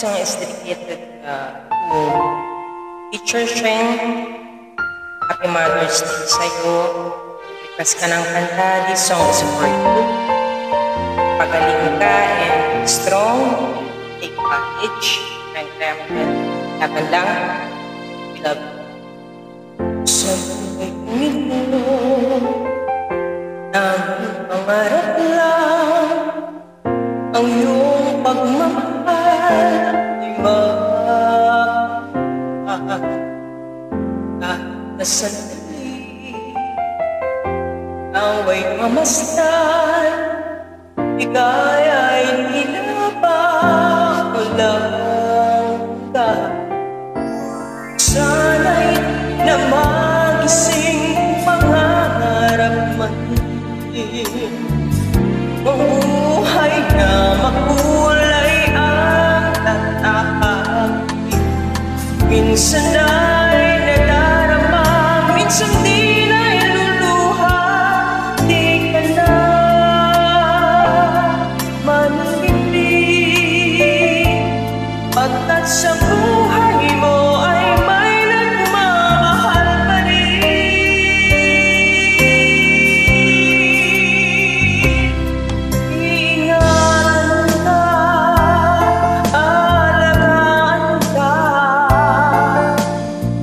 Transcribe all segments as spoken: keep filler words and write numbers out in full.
song is dedicated uh, to Teacher Sheng. Happy Mother's Day sa'yo. Request ka ng kanta. This song is for you. Pagaling ka and strong. Take courage. And laban lang. We love you. Sa buhay kong ito, ang pangarap lang ang iyong pagmamahal ay mahal. Kahit na sandali away mamasdan, ika'y ay hinapakalang. Sana'y na magising pangarap man din, mabuhay na makulay ang tatahangin. Minsan ay nadarama, minsan di na iluluha. Di ka na manlili, pagkat sa buhay mo ay may nagmamahal pa rin. Ingatan ka, alagaan ka,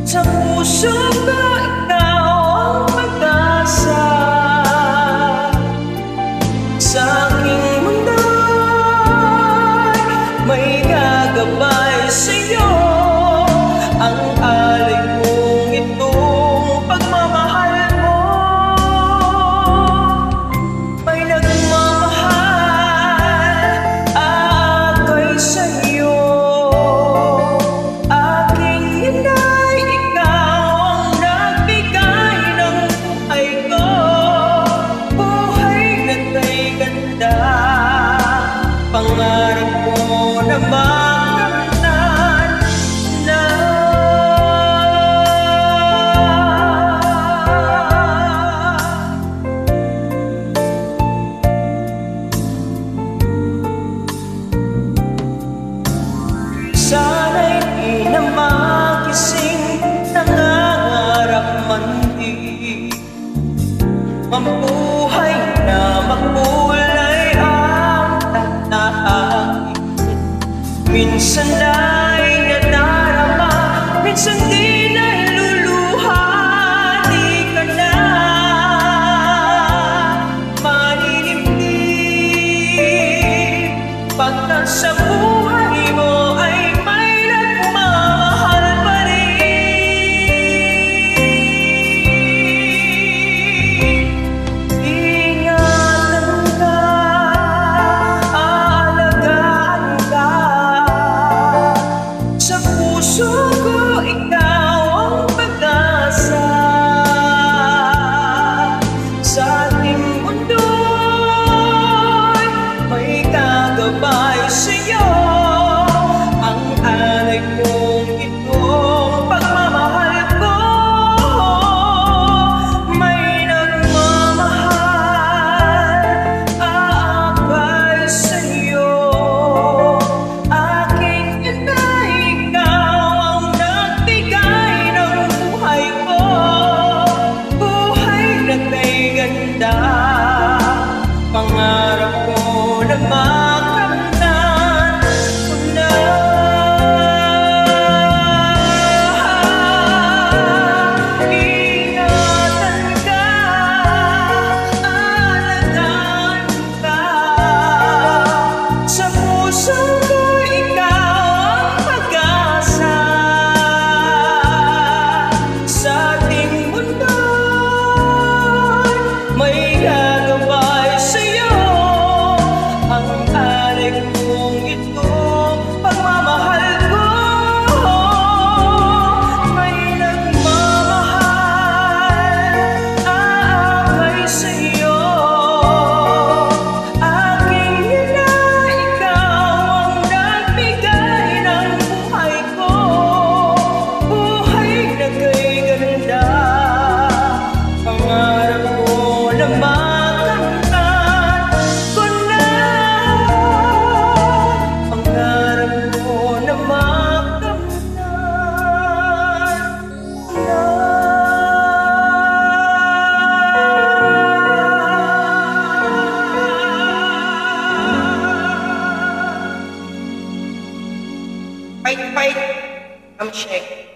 fight. I'm Shake.